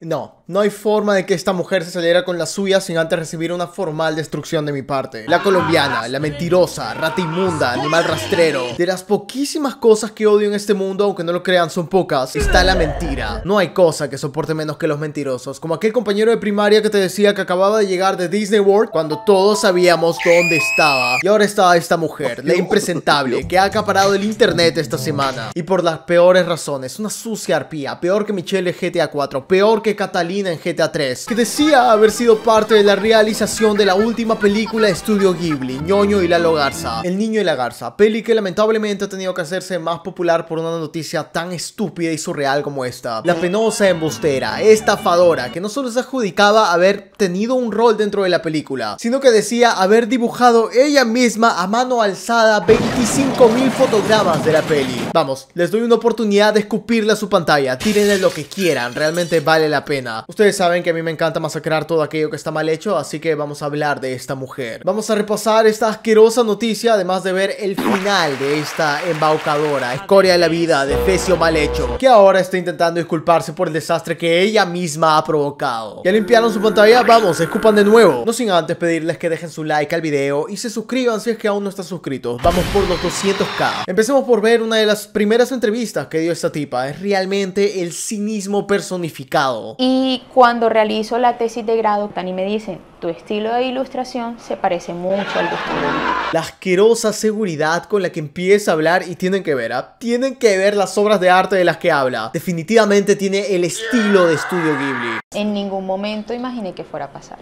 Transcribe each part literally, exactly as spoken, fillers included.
No, no hay forma de que esta mujer se saliera con la suya sin antes recibir una formal destrucción de mi parte. La colombiana, la mentirosa, rata inmunda, animal rastrero. De las poquísimas cosas que odio en este mundo, aunque no lo crean son pocas, está la mentira. No hay cosa que soporte menos que los mentirosos. Como aquel compañero de primaria que te decía que acababa de llegar de Disney World cuando todos sabíamos dónde estaba. Y ahora está esta mujer, la impresentable, que ha acaparado el internet esta semana. Y por las peores razones. Una sucia arpía, peor que Michelle en G T A cuatro, peor que Catalina en G T A tres, que decía haber sido parte de la realización de la última película de Estudio Ghibli, Ñoño y Lalo Garza. El niño y la garza, peli que lamentablemente ha tenido que hacerse más popular por una noticia tan estúpida y surreal como esta. La penosa embustera, estafadora, que no solo se adjudicaba haber tenido un rol dentro de la película, sino que decía haber dibujado ella misma a mano alzada veinticinco mil fotogramas de la peli. Vamos, les doy una oportunidad de escupirle a su pantalla, tírenle lo que quieran, realmente vale la pena. Ustedes saben que a mí me encanta masacrar todo aquello que está mal hecho, así que vamos a hablar de esta mujer. Vamos a repasar esta asquerosa noticia, además de ver el final de esta embaucadora, escoria de la vida, defecio mal hecho, que ahora está intentando disculparse por el desastre que ella misma ha provocado. ¿Ya limpiaron su pantalla? Vamos, escupan de nuevo. No sin antes pedirles que dejen su like al video y se suscriban si es que aún no están suscritos. Vamos por los doscientos k. Empecemos por ver una de las primeras entrevistas que dio esta tipa. Es realmente el cinismo personificado. Y cuando realizo la tesis de grado, Tani me dice, tu estilo de ilustración se parece mucho al de Estudio Ghibli. La asquerosa seguridad con la que empieza a hablar, y tienen que ver, ¿eh? Tienen que ver las obras de arte de las que habla. Definitivamente tiene el estilo de Estudio Ghibli. En ningún momento imaginé que fuera a pasar.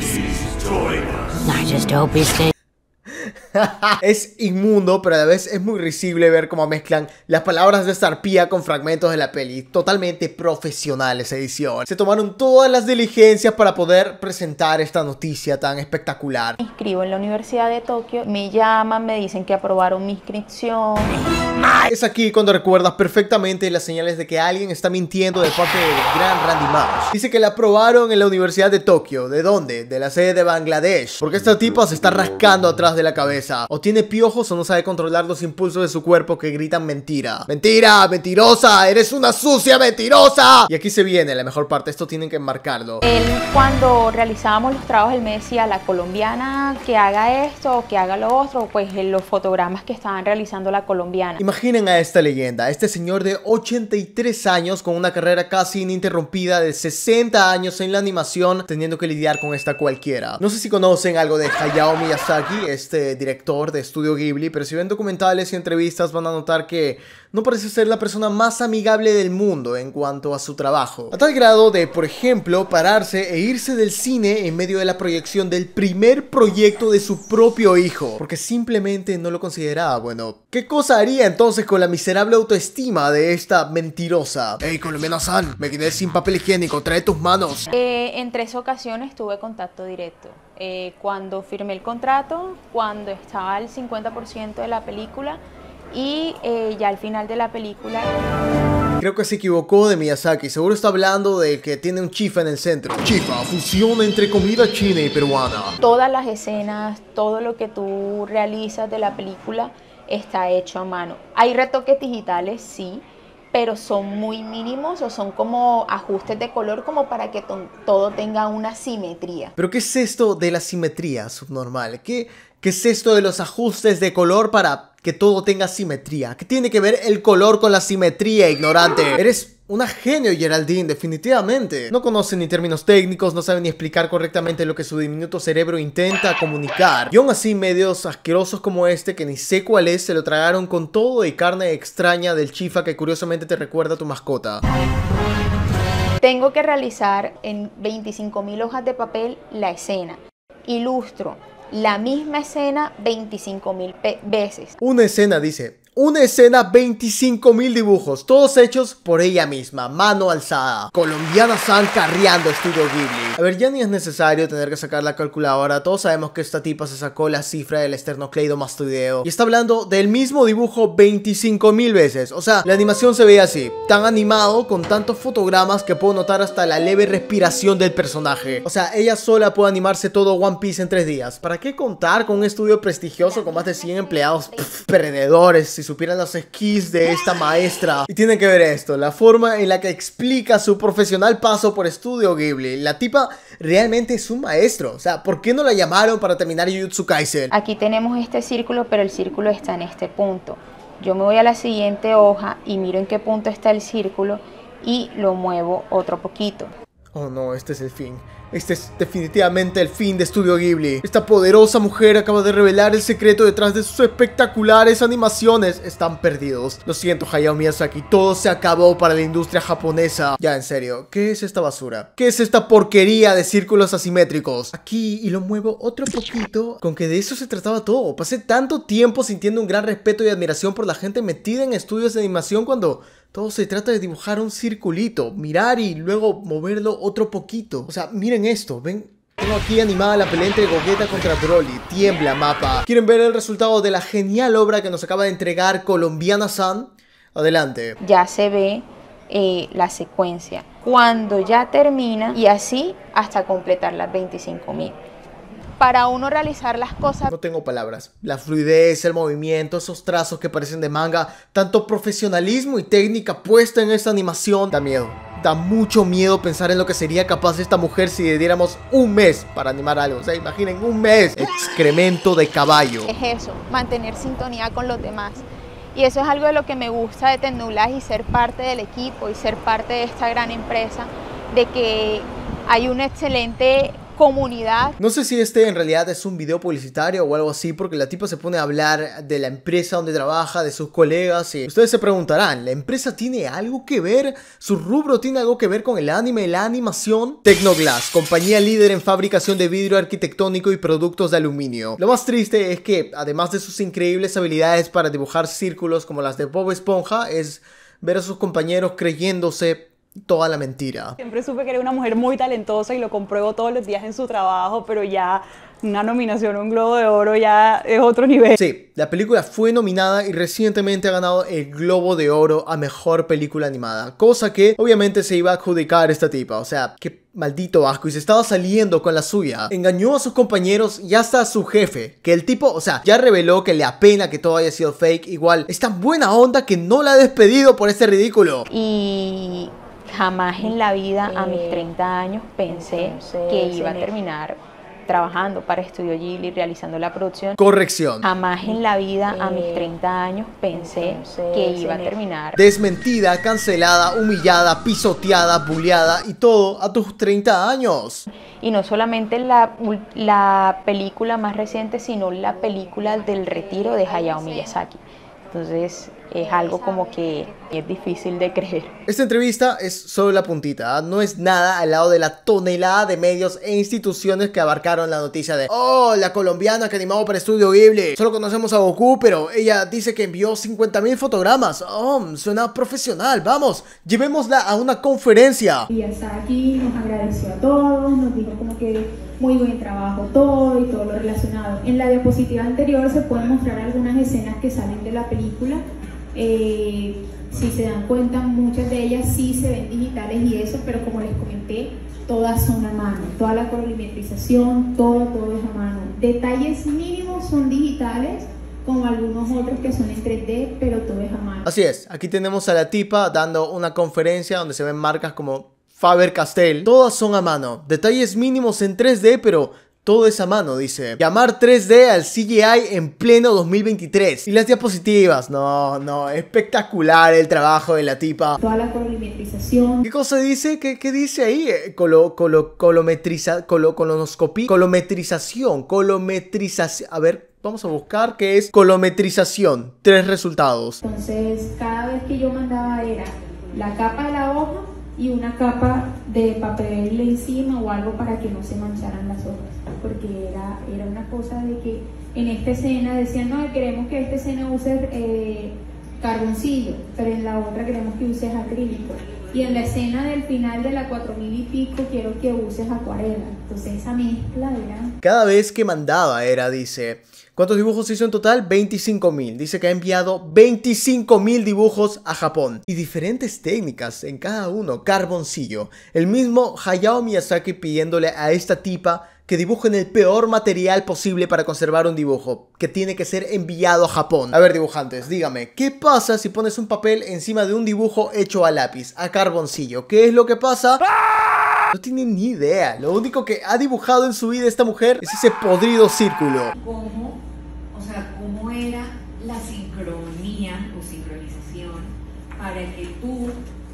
Es inmundo, pero a la vez es muy risible ver cómo mezclan las palabras de esta arpía con fragmentos de la peli. Totalmente profesional esa edición. Se tomaron todas las diligencias para poder presentar esta noticia tan espectacular. Me inscribo en la Universidad de Tokio, me llaman, me dicen que aprobaron mi inscripción. Es aquí cuando recuerdas perfectamente las señales de que alguien está mintiendo de parte del gran Randy Mouse. Dice que la aprobaron en la Universidad de Tokio. ¿De dónde? De la sede de Bangladesh. Porque esta tipa se está rascando atrás de la cabeza. O tiene piojos o no sabe controlar los impulsos de su cuerpo que gritan mentira. ¡Mentira! ¡Mentirosa! ¡Eres una sucia mentirosa! Y aquí se viene la mejor parte. Esto tienen que enmarcarlo. Él, cuando realizábamos los trabajos, él me decía, la colombiana que haga esto o que haga lo otro, pues en los fotogramas que estaban realizando la colombiana. Imaginen a esta leyenda, este señor de ochenta y tres años con una carrera casi ininterrumpida de sesenta años en la animación, teniendo que lidiar con esta cualquiera. No sé si conocen algo de Hayao Miyazaki, este director de Estudio Ghibli, pero si ven documentales y entrevistas van a notar que no parece ser la persona más amigable del mundo en cuanto a su trabajo. A tal grado de, por ejemplo, pararse e irse del cine en medio de la proyección del primer proyecto de su propio hijo, porque simplemente no lo consideraba bueno. ¿Qué cosa haría entonces con la miserable autoestima de esta mentirosa? Hey, colombiana-san, me quedé sin papel higiénico, trae tus manos. Eh, en tres ocasiones tuve contacto directo. Eh, cuando firmé el contrato, cuando estaba al cincuenta por ciento de la película y eh, ya al final de la película. Creo que se equivocó de Miyazaki, seguro está hablando de que tiene un chifa en el centro. Chifa, fusión entre comida china y peruana. Todas las escenas, todo lo que tú realizas de la película está hecho a mano. Hay retoques digitales, sí, pero son muy mínimos o son como ajustes de color como para que todo tenga una simetría. ¿Pero qué es esto de la simetría subnormal? ¿Qué, qué es esto de los ajustes de color para que todo tenga simetría? ¿Qué tiene que ver el color con la simetría, ignorante? Eres una genio, Geraldine, definitivamente. No conoce ni términos técnicos, no sabe ni explicar correctamente lo que su diminuto cerebro intenta comunicar. Y aún así, medios asquerosos como este, que ni sé cuál es, se lo tragaron con todo y carne extraña del chifa que curiosamente te recuerda a tu mascota. Tengo que realizar en veinticinco mil hojas de papel la escena. Ilustro la misma escena veinticinco mil veces. Una escena, dice. Una escena, veinticinco mil dibujos, todos hechos por ella misma, mano alzada. Colombiana-san carreando Estudio Ghibli. A ver, ya ni es necesario tener que sacar la calculadora. Todos sabemos que esta tipa se sacó la cifra del esternocleidomastoideo y está hablando del mismo dibujo veinticinco mil veces. O sea, la animación se ve así, tan animado, con tantos fotogramas que puedo notar hasta la leve respiración del personaje. O sea, ella sola puede animarse todo One Piece en tres días. ¿Para qué contar con un estudio prestigioso con más de cien empleados? Pff, perdedores si supieran las skills de esta maestra. Y tienen que ver esto, la forma en la que explica su profesional paso por Estudio Ghibli. La tipa realmente es un maestro. O sea, ¿por qué no la llamaron para terminar Jujutsu Kaisen? Aquí tenemos este círculo, pero el círculo está en este punto. Yo me voy a la siguiente hoja y miro en qué punto está el círculo y lo muevo otro poquito. Oh no, este es el fin. Este es definitivamente el fin de Estudio Ghibli. Esta poderosa mujer acaba de revelar el secreto detrás de sus espectaculares animaciones. Están perdidos. Lo siento, Hayao Miyazaki. Todo se acabó para la industria japonesa. Ya, en serio, ¿qué es esta basura? ¿Qué es esta porquería de círculos asimétricos? Aquí, y lo muevo otro poquito. Con que de eso se trataba todo. Pasé tanto tiempo sintiendo un gran respeto y admiración por la gente metida en estudios de animación cuando todo se trata de dibujar un circulito, mirar y luego moverlo otro poquito. O sea, miren esto, ven. Tengo aquí animada la pelea entre Gogeta contra Broly. Tiembla mapa. ¿Quieren ver el resultado de la genial obra que nos acaba de entregar Colombiana-san? Adelante. Ya se ve eh, la secuencia. Cuando ya termina y así hasta completar las veinticinco mil. Para uno realizar las cosas... No tengo palabras. La fluidez, el movimiento, esos trazos que parecen de manga, tanto profesionalismo y técnica puesta en esta animación, da miedo. Da mucho miedo pensar en lo que sería capaz esta mujer si le diéramos un mes para animar algo. O sea, imaginen, un mes. Excremento de caballo. Es eso, mantener sintonía con los demás. Y eso es algo de lo que me gusta de Tecnoblash y ser parte del equipo y ser parte de esta gran empresa, de que hay una excelente comunidad. No sé si este en realidad es un video publicitario o algo así, porque la tipa se pone a hablar de la empresa donde trabaja, de sus colegas, y ustedes se preguntarán, ¿la empresa tiene algo que ver? ¿Su rubro tiene algo que ver con el anime, la animación? Tecnoglass, compañía líder en fabricación de vidrio arquitectónico y productos de aluminio. Lo más triste es que, además de sus increíbles habilidades para dibujar círculos como las de Bob Esponja, es ver a sus compañeros creyéndose toda la mentira. Siempre supe que era una mujer muy talentosa y lo compruebo todos los días en su trabajo, pero ya una nominación a un Globo de Oro ya es otro nivel. Sí, la película fue nominada y recientemente ha ganado el Globo de Oro a Mejor Película Animada, cosa que obviamente se iba a adjudicar esta tipa, o sea, qué maldito asco, y se estaba saliendo con la suya. Engañó a sus compañeros y hasta a su jefe, que el tipo, o sea, ya reveló que le apena que todo haya sido fake. Igual, es tan buena onda que no la ha despedido por este ridículo. Y jamás en la vida a mis treinta años pensé que iba a terminar trabajando para Estudio Ghibli, realizando la producción. Corrección. Jamás en la vida a mis treinta años pensé que iba a terminar desmentida, cancelada, humillada, pisoteada, bulleada y todo a tus treinta años. Y no solamente la, la película más reciente, sino la película del retiro de Hayao Miyazaki. Entonces es algo como que es difícil de creer. Esta entrevista es solo la puntita, ¿eh? No es nada al lado de la tonelada de medios e instituciones que abarcaron la noticia de oh, la colombiana que animó para Estudio Ghibli. Solo conocemos a Goku, pero ella dice que envió cincuenta mil fotogramas. Oh, suena profesional, vamos, llevémosla a una conferencia. Miyazaki nos agradeció a todos, nos dijo como que muy buen trabajo todo y todo lo relacionado. En la diapositiva anterior se pueden mostrar algunas escenas que salen de la película. Eh, si se dan cuenta, muchas de ellas sí se ven digitales y eso, pero como les comenté, todas son a mano, toda la colorimetrización, todo, todo es a mano. Detalles mínimos son digitales, como algunos otros que son en tres D, pero todo es a mano. Así es, aquí tenemos a la tipa dando una conferencia donde se ven marcas como Faber-Castell. Todas son a mano, detalles mínimos en tres D, pero todo es a mano, dice. Llamar tres D al C G I en pleno dos mil veintitrés. Y las diapositivas, no, no, espectacular el trabajo de la tipa. Toda la colorimetrización. ¿Qué cosa dice? ¿Qué, qué dice ahí? Colo, colo, colometriza, colo, colonoscopía, colometrización, colometrización. A ver, vamos a buscar qué es colometrización. Tres resultados. Entonces, cada vez que yo mandaba era la capa de la hoja y una capa de papel encima o algo para que no se mancharan las hojas, porque era, era una cosa de que en esta escena decían, no, queremos que esta escena use eh, carboncillo, pero en la otra queremos que uses acrílico, y en la escena del final de la cuatro mil y pico quiero que uses acuarela. Entonces esa mezcla era... Cada vez que mandaba era, dice... ¿Cuántos dibujos hizo en total? veinticinco mil. Dice que ha enviado veinticinco mil dibujos a Japón. Y diferentes técnicas en cada uno. Carboncillo. El mismo Hayao Miyazaki pidiéndole a esta tipa que dibujen el peor material posible para conservar un dibujo, que tiene que ser enviado a Japón. A ver, dibujantes, dígame, ¿qué pasa si pones un papel encima de un dibujo hecho a lápiz, a carboncillo? ¿Qué es lo que pasa? No tienen ni idea. Lo único que ha dibujado en su vida esta mujer es ese podrido círculo. ¿Cómo, o sea, cómo era la sincronía o sincronización para que tú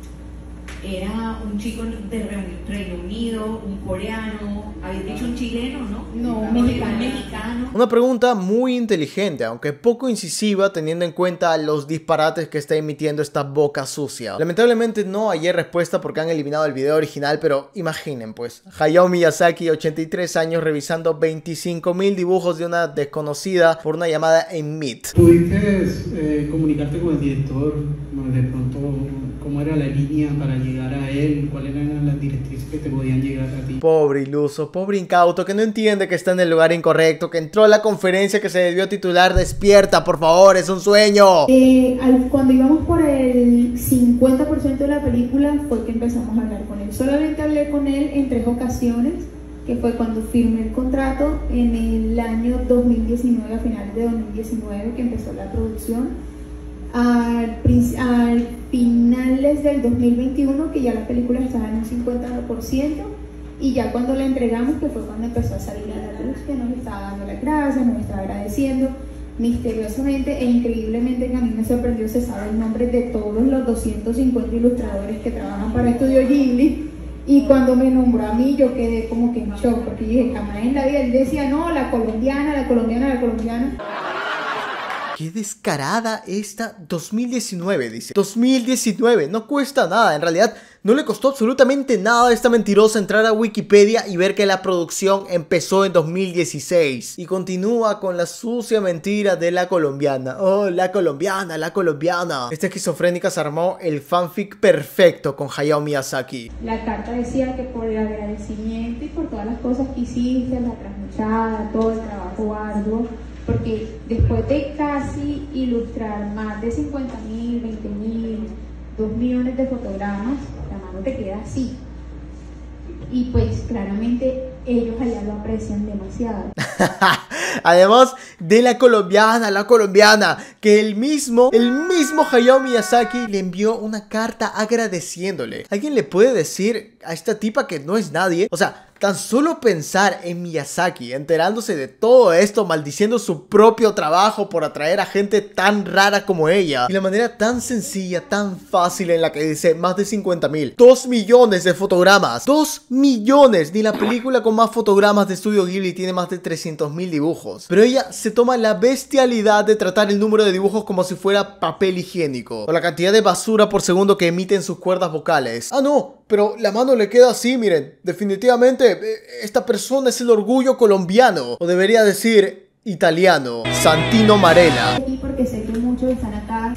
era un chico de Reino Unido, un coreano, habías dicho un chileno, ¿no? No, Un mexicano. mexicano. Una pregunta muy inteligente, aunque poco incisiva teniendo en cuenta los disparates que está emitiendo esta boca sucia. Lamentablemente no hallé respuesta porque han eliminado el video original, pero imaginen pues, Hayao Miyazaki, ochenta y tres años, revisando veinticinco mil dibujos de una desconocida por una llamada en Meet. ¿Pudiste eh, comunicarte con el director? ¿No? De pronto, ¿cómo era la línea para llegar a él? ¿Cuáles eran las directrices que te podían llegar a ti? Pobre iluso, pobre incauto, que no entiende que está en el lugar incorrecto, que entró a la conferencia que se debió titular Despierta, por favor, es un sueño. Eh, al- cuando íbamos por el cincuenta por ciento de la película fue que empezamos a hablar con él. Solamente hablé con él en tres ocasiones, que fue cuando firmé el contrato en el año dos mil diecinueve, a finales de dos mil diecinueve, que empezó la producción. Al, prin- al finales del dos mil veintiuno, que ya la película estaba en un cincuenta por ciento, y ya cuando la entregamos, que fue cuando empezó a salir a la luz, que nos estaba dando las gracias, nos estaba agradeciendo misteriosamente e increíblemente, que a mí me sorprendió, se sabe el nombre de todos los doscientos cincuenta ilustradores que trabajan para Estudio Ghibli. Y cuando me nombró a mí, yo quedé como que en shock, porque yo dije, jamás en la vida. Él decía, no, la colombiana, la colombiana, la colombiana. Qué descarada esta dos mil diecinueve, dice. dos mil diecinueve, no cuesta nada. En realidad, no le costó absolutamente nada a esta mentirosa entrar a Wikipedia y ver que la producción empezó en dos mil dieciséis. Y continúa con la sucia mentira de la colombiana. Oh, la colombiana, la colombiana. Esta esquizofrénica se armó el fanfic perfecto con Hayao Miyazaki. La carta decía que por el agradecimiento y por todas las cosas que hiciste, la trasnochada, todo el trabajo arduo, porque después de casi ilustrar más de cincuenta mil, veinte mil, dos millones de fotogramas, la mano te queda así. Y pues claramente ellos allá lo aprecian demasiado. Además de la colombiana, la colombiana, que el mismo, el mismo Hayao Miyazaki le envió una carta agradeciéndole. ¿Alguien le puede decir a esta tipa que no es nadie? O sea, tan solo pensar en Miyazaki enterándose de todo esto, maldiciendo su propio trabajo por atraer a gente tan rara como ella, y la manera tan sencilla, tan fácil en la que dice más de cincuenta mil, dos millones de fotogramas, dos millones, ni la película con más fotogramas de Estudio Ghibli tiene más de trescientos mil dibujos, pero ella se toma la bestialidad de tratar el número de dibujos como si fuera papel higiénico, o la cantidad de basura por segundo que emiten sus cuerdas vocales. Ah no, pero la mano le queda así, miren, definitivamente esta persona es el orgullo colombiano, o debería decir italiano. Santino Marella. Aquí porque sé que muchos están acá.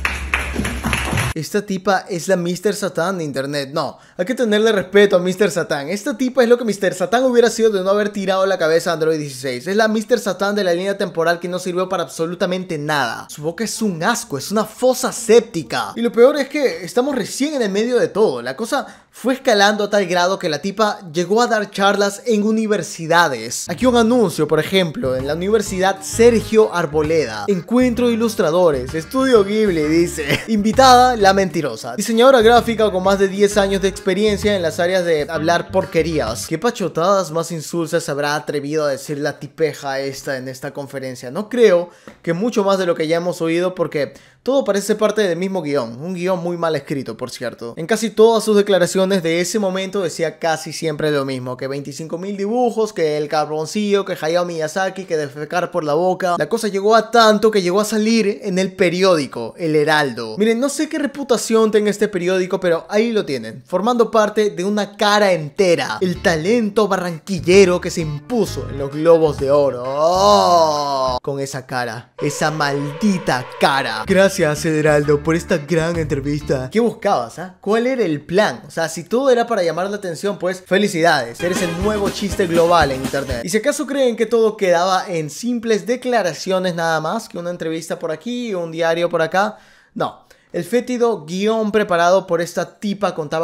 Esta tipa es la míster Satan de internet. No, hay que tenerle respeto a míster Satan. Esta tipa es lo que míster Satan hubiera sido de no haber tirado la cabeza a Android dieciséis. Es la míster Satan de la línea temporal que no sirvió para absolutamente nada. Su boca es un asco, es una fosa séptica. Y lo peor es que estamos recién en el medio de todo. La cosa fue escalando a tal grado que la tipa llegó a dar charlas en universidades. Aquí un anuncio, por ejemplo, en la Universidad Sergio Arboleda. Encuentro de ilustradores, Estudio Ghibli, dice. Invitada, la mentirosa. Diseñadora gráfica con más de diez años de experiencia en las áreas de hablar porquerías. ¿Qué pachotadas más insulsas habrá atrevido a decir la tipeja esta en esta conferencia? No creo que mucho más de lo que ya hemos oído, porque todo parece parte del mismo guión. Un guión muy mal escrito, por cierto. En casi todas sus declaraciones de ese momento decía casi siempre lo mismo. Que veinticinco mil dibujos, que el carboncillo, que Hayao Miyazaki, que defecar por la boca. La cosa llegó a tanto que llegó a salir en el periódico El Heraldo. Miren, no sé qué reputación tenga este periódico, pero ahí lo tienen, formando parte de una cara entera. El talento barranquillero que se impuso en los Globos de Oro. ¡Oh! Con esa cara, esa maldita cara. Gracias, El Heraldo, por esta gran entrevista. ¿Qué buscabas, ah? ¿Cuál era el plan? O sea, si todo era para llamar la atención, pues felicidades, eres el nuevo chiste global en internet. Y si acaso creen que todo quedaba en simples declaraciones nada más, que una entrevista por aquí, un diario por acá, no. El fétido guión preparado por esta tipa contaba con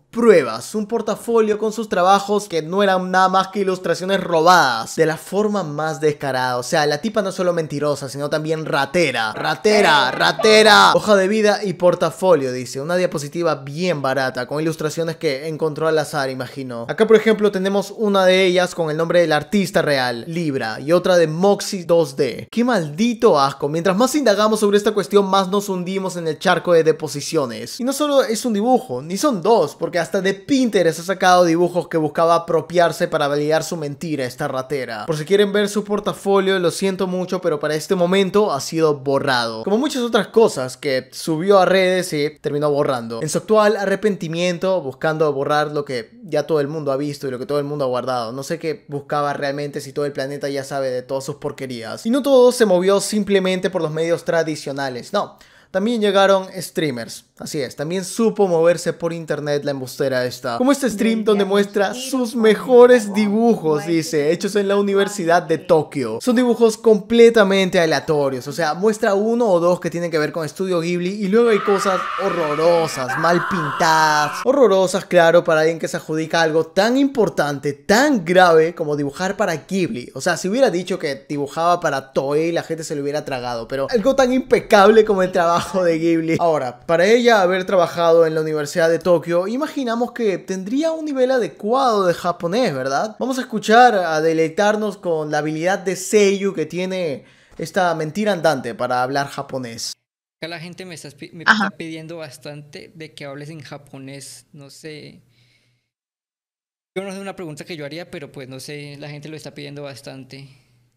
pruebas, un portafolio con sus trabajos que no eran nada más que ilustraciones robadas de la forma más descarada. O sea, la tipa no es solo mentirosa, sino también ratera, ratera, ratera. Hoja de vida y portafolio, dice, una diapositiva bien barata con ilustraciones que encontró al azar, imagino. Acá por ejemplo tenemos una de ellas con el nombre del artista real, Libra, y otra de Moxie dos D. Qué maldito asco. Mientras más indagamos sobre esta cuestión, más nos hundimos en el charco de deposiciones. Y no solo es un dibujo, ni son dos, porque hasta de Pinterest ha sacado dibujos que buscaba apropiarse para validar su mentira, esta ratera. Por si quieren ver su portafolio, lo siento mucho, pero para este momento ha sido borrado. Como muchas otras cosas que subió a redes y terminó borrando. En su actual arrepentimiento, buscando borrar lo que ya todo el mundo ha visto y lo que todo el mundo ha guardado. No sé qué buscaba realmente, si todo el planeta ya sabe de todas sus porquerías. Y no todo se movió simplemente por los medios tradicionales, no. También llegaron streamers, así es, también supo moverse por internet la embustera esta. Como este stream donde muestra sus mejores dibujos, dice, hechos en la Universidad de Tokio. Son dibujos completamente aleatorios, o sea, muestra uno o dos que tienen que ver con Estudio Ghibli y luego hay cosas horrorosas, mal pintadas. Horrorosas, claro, para alguien que se adjudica algo tan importante, tan grave como dibujar para Ghibli. O sea, si hubiera dicho que dibujaba para Toei, la gente se lo hubiera tragado, pero algo tan impecable como el trabajo de Ghibli. Ahora, para ella haber trabajado en la Universidad de Tokio, imaginamos que tendría un nivel adecuado de japonés, ¿verdad? Vamos a escuchar, a deleitarnos con la habilidad de seiyuu que tiene esta mentira andante para hablar japonés. Acá la gente me está, me está pidiendo bastante de que hables en japonés, no sé. Yo no sé, una pregunta que yo haría, pero pues no sé, la gente lo está pidiendo bastante.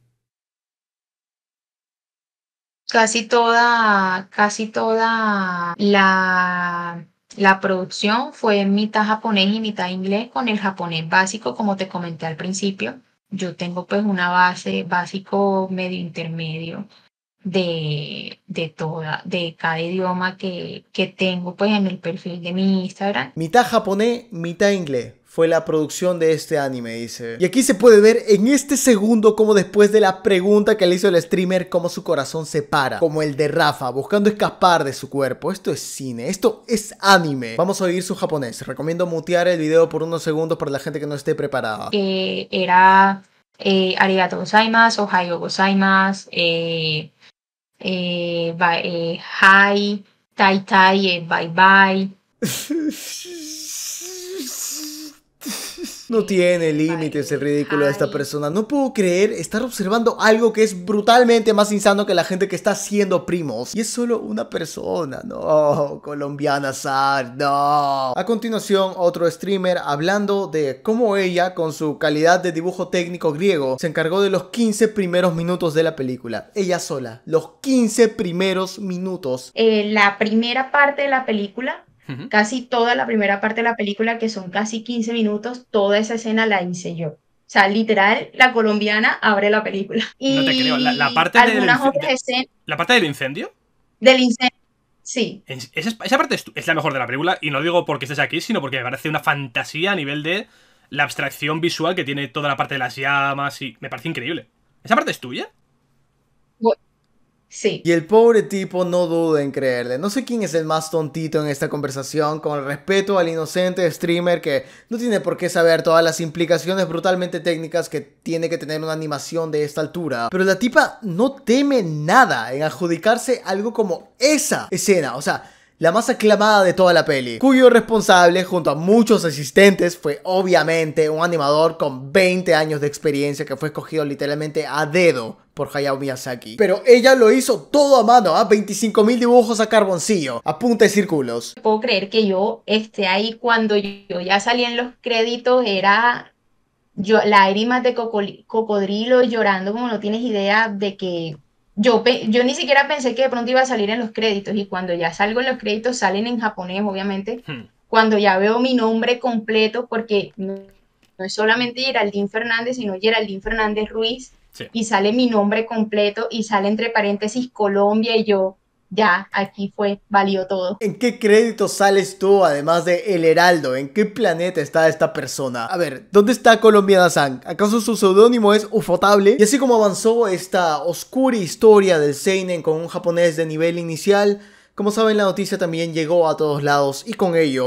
Casi toda, casi toda la, la producción fue mitad japonés y mitad inglés, con el japonés básico, como te comenté al principio. Yo tengo pues una base básico medio intermedio de, de toda, de cada idioma que, que tengo pues en el perfil de mi Instagram. Mitad japonés, mitad inglés. Fue la producción de este anime, dice. Y aquí se puede ver en este segundo como después de la pregunta que le hizo el streamer, cómo su corazón se para, como el de Rafa, buscando escapar de su cuerpo. Esto es cine, esto es anime. Vamos a oír su japonés. Recomiendo mutear el video por unos segundos para la gente que no esté preparada. Eh, era eh, arigato gozaimasu, ohayo gozaimasu, eh, eh, bye, eh, hi, tai tai, eh, bye bye. No tiene límites el ridículo de esta persona. No puedo creer estar observando algo que es brutalmente más insano que la gente que está haciendo primos. Y es solo una persona. No, colombiana Sar, no. A continuación, otro streamer hablando de cómo ella, con su calidad de dibujo técnico griego, se encargó de los quince primeros minutos de la película. Ella sola, los quince primeros minutos. Eh, la primera parte de la película... Casi toda la primera parte de la película, que son casi quince minutos, toda esa escena la hice yo. O sea, literal, la colombiana abre la película. Y no te creo. La, la, parte algunas del otras escenas. ¿La parte del incendio? Del incendio, sí. Esa, esa parte es, es la mejor de la película, y no digo porque estés aquí, sino porque me parece una fantasía a nivel de la abstracción visual que tiene toda la parte de las llamas, y me parece increíble. ¿Esa parte es tuya? Bueno, sí. Y el pobre tipo no duda en creerle. No sé quién es el más tontito en esta conversación, con el respeto al inocente streamer que no tiene por qué saber todas las implicaciones brutalmente técnicas que tiene que tener una animación de esta altura. Pero la tipa no teme nada en adjudicarse algo como esa escena, o sea, la más aclamada de toda la peli, cuyo responsable, junto a muchos asistentes, fue obviamente un animador con veinte años de experiencia que fue escogido literalmente a dedo por Hayao Miyazaki. Pero ella lo hizo todo a mano, ¿ah? veinticinco mil dibujos a carboncillo, a punta de círculos. Puedo creer que yo esté ahí cuando yo ya salí en los créditos, era yo, lágrimas de cocodrilo, llorando como no tienes idea de que... Yo, yo ni siquiera pensé que de pronto iba a salir en los créditos, y cuando ya salgo en los créditos salen en japonés, obviamente. Hmm. Cuando ya veo mi nombre completo, porque no, no es solamente Geraldine Fernández, sino Geraldine Fernández Ruiz, sí. Y sale mi nombre completo y sale entre paréntesis Colombia, y yo, ya, aquí fue, valió todo. ¿En qué crédito sales tú, además de El Heraldo? ¿En qué planeta está esta persona? A ver, ¿dónde está Colombiana-san? ¿Acaso su seudónimo es Ufotable? Y así como avanzó esta oscura historia del seinen con un japonés de nivel inicial, como saben, la noticia también llegó a todos lados, y con ello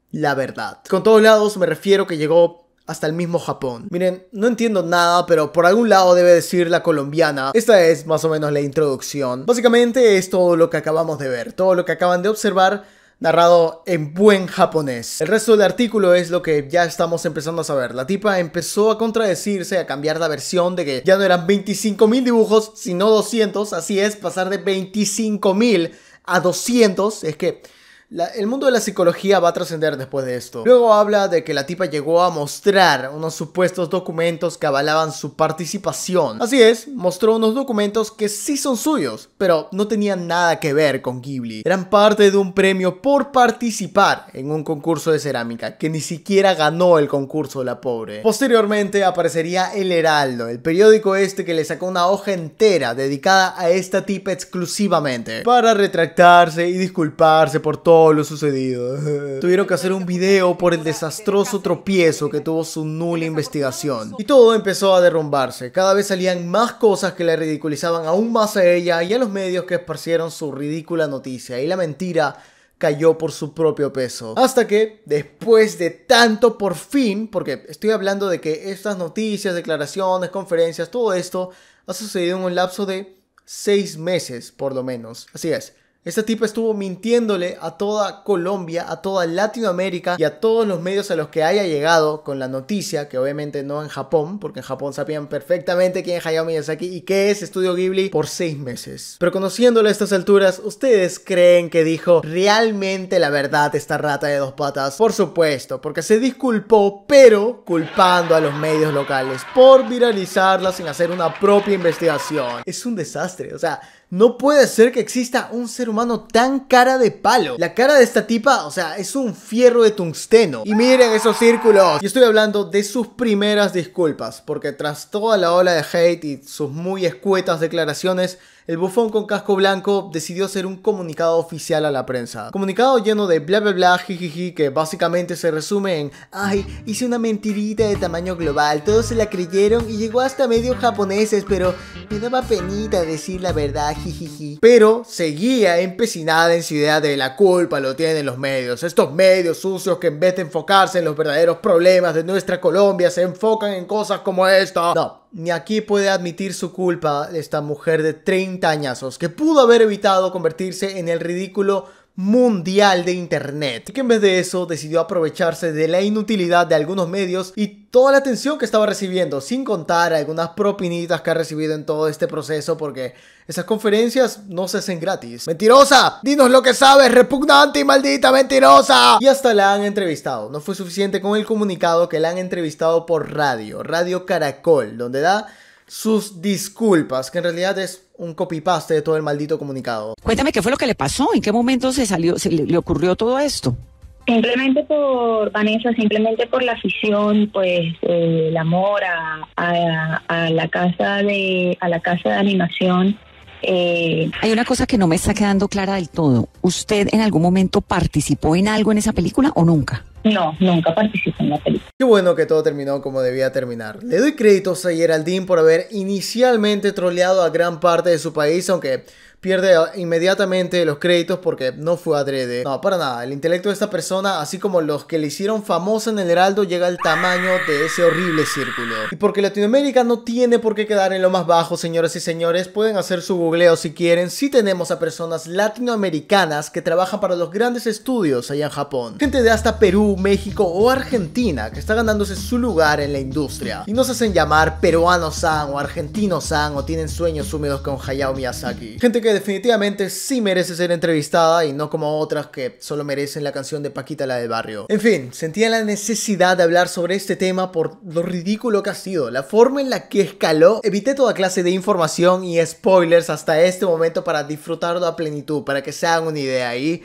la verdad. Con todos lados me refiero que llegó hasta el mismo Japón. Miren, no entiendo nada, pero por algún lado debe decir la colombiana. Esta es más o menos la introducción. Básicamente es todo lo que acabamos de ver, todo lo que acaban de observar, narrado en buen japonés. El resto del artículo es lo que ya estamos empezando a saber. La tipa empezó a contradecirse, a cambiar la versión de que ya no eran veinticinco mil dibujos, sino doscientos. Así es, pasar de veinticinco mil a doscientos. Es que La, el mundo de la psicología va a trascender después de esto. Luego habla de que la tipa llegó a mostrar unos supuestos documentos que avalaban su participación. Así es, mostró unos documentos que sí son suyos, pero no tenían nada que ver con Ghibli. Eran parte de un premio por participar en un concurso de cerámica, que ni siquiera ganó el concurso, la pobre. Posteriormente aparecería El Heraldo, el periódico este que le sacó una hoja entera dedicada a esta tipa exclusivamente, para retractarse y disculparse por todo lo sucedido. Tuvieron que hacer un video por el desastroso tropiezo que tuvo su nula investigación. Y todo empezó a derrumbarse. Cada vez salían más cosas que la ridiculizaban aún más a ella y a los medios que esparcieron su ridícula noticia. Y la mentira cayó por su propio peso. Hasta que, después de tanto, por fin, porque estoy hablando de que estas noticias, declaraciones, conferencias, todo esto ha sucedido en un lapso de seis meses, por lo menos. Así es. Esta tipa estuvo mintiéndole a toda Colombia, a toda Latinoamérica y a todos los medios a los que haya llegado con la noticia, que obviamente no en Japón, porque en Japón sabían perfectamente quién es Hayao Miyazaki y qué es Estudio Ghibli por seis meses. Pero conociéndole a estas alturas, ¿ustedes creen que dijo realmente la verdad esta rata de dos patas? Por supuesto, porque se disculpó, pero culpando a los medios locales por viralizarla sin hacer una propia investigación. Es un desastre, o sea, no puede ser que exista un ser humano tan cara de palo. La cara de esta tipa, o sea, es un fierro de tungsteno. Y miren esos círculos. Yo estoy hablando de sus primeras disculpas, porque tras toda la ola de hate y sus muy escuetas declaraciones, el bufón con casco blanco decidió hacer un comunicado oficial a la prensa. Comunicado lleno de bla bla bla jijiji, que básicamente se resume en: ay, hice una mentirita de tamaño global, todos se la creyeron y llegó hasta medios japoneses, pero me daba penita decir la verdad, jijiji. Pero seguía empecinada en su idea de la culpa lo tienen los medios. Estos medios sucios que en vez de enfocarse en los verdaderos problemas de nuestra Colombia, se enfocan en cosas como esto. No. Ni aquí puede admitir su culpa esta mujer de treinta añazos que pudo haber evitado convertirse en el ridículo mundial de internet, y que en vez de eso decidió aprovecharse de la inutilidad de algunos medios y toda la atención que estaba recibiendo, sin contar algunas propinitas que ha recibido en todo este proceso, porque esas conferencias no se hacen gratis. ¡Mentirosa! ¡Dinos lo que sabes! ¡Repugnante y maldita mentirosa! Y hasta la han entrevistado. No fue suficiente con el comunicado que la han entrevistado por radio, Radio Caracol, donde da sus disculpas, que en realidad es un copy-paste de todo el maldito comunicado. Cuéntame qué fue lo que le pasó, en qué momento se salió, se le, le ocurrió todo esto. Simplemente por, Vanessa, simplemente por la afición, pues, eh, el amor a, a, a la casa de, a la casa de animación. Eh... Hay una cosa que no me está quedando clara del todo. ¿Usted en algún momento participó en algo en esa película o nunca? No, nunca participé en la película. Qué bueno que todo terminó como debía terminar. Le doy créditos a Geraldine por haber inicialmente troleado a gran parte de su país, aunque pierde inmediatamente los créditos porque no fue adrede. No, para nada. El intelecto de esta persona, así como los que le hicieron famosa en El Heraldo, llega al tamaño de ese horrible círculo. Y porque Latinoamérica no tiene por qué quedar en lo más bajo, señoras y señores, pueden hacer su googleo si quieren. Sí tenemos a personas latinoamericanas que trabajan para los grandes estudios allá en Japón. Gente de hasta Perú, México o Argentina que está ganándose su lugar en la industria. Y no se hacen llamar peruanos-san o argentinos-san o tienen sueños húmedos con Hayao Miyazaki. Gente que definitivamente sí merece ser entrevistada y no como otras que solo merecen la canción de Paquita la del barrio. En fin, sentía la necesidad de hablar sobre este tema por lo ridículo que ha sido, la forma en la que escaló. Evité toda clase de información y spoilers hasta este momento para disfrutarlo a plenitud, para que se hagan una idea ahí.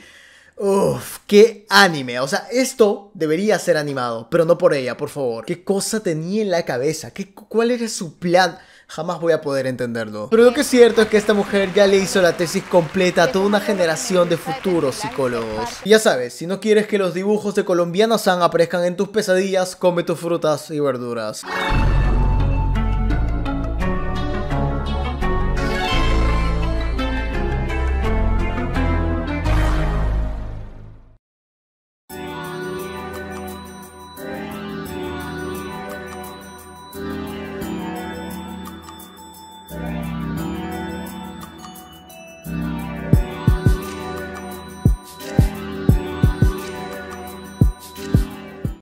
Uff, qué anime. O sea, esto debería ser animado, pero no por ella, por favor. ¿Qué cosa tenía en la cabeza? ¿Qué, ¿Cuál era su plan? Jamás voy a poder entenderlo. Pero lo que es cierto es que esta mujer ya le hizo la tesis completa a toda una generación de futuros psicólogos. Y ya sabes, si no quieres que los dibujos de colombianos-san aparezcan en tus pesadillas, come tus frutas y verduras.